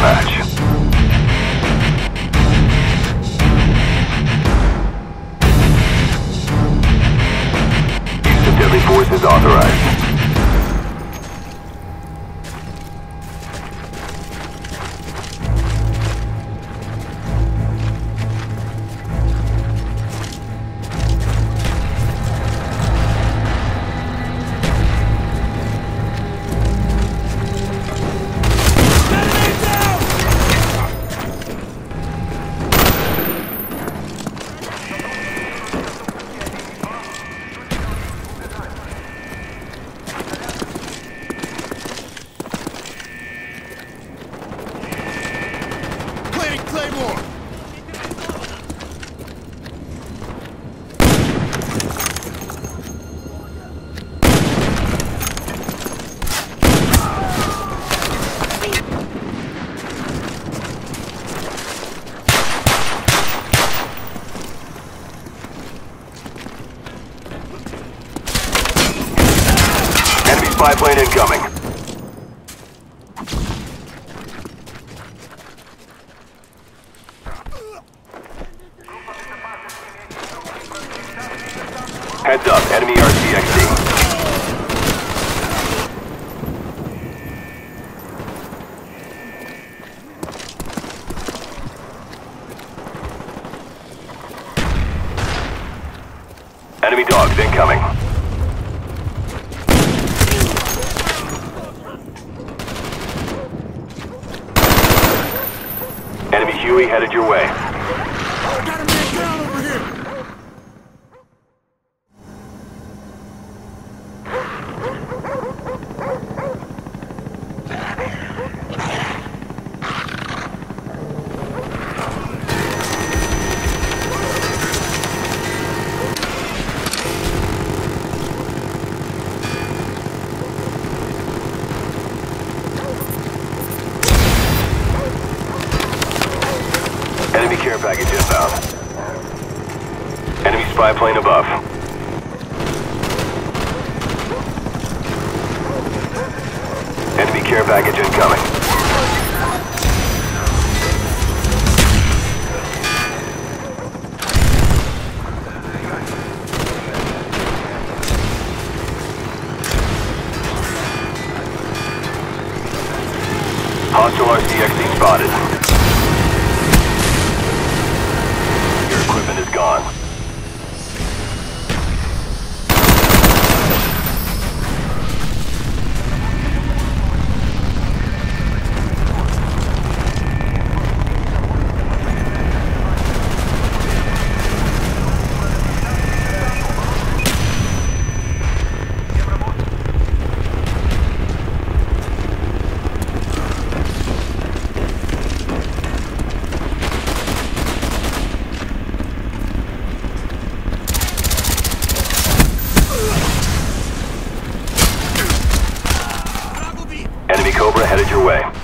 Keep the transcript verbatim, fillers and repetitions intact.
match. Use of deadly force is authorized. Claymore! Enemy spy plane incoming. Heads up, enemy R C X D. Enemy dogs incoming. Enemy Huey headed your way. Got a man down over here! Enemy care package inbound. Enemy spy plane above. Enemy care package incoming. Hostile R C X D spotted. Equipment is gone. Enemy Cobra headed your way.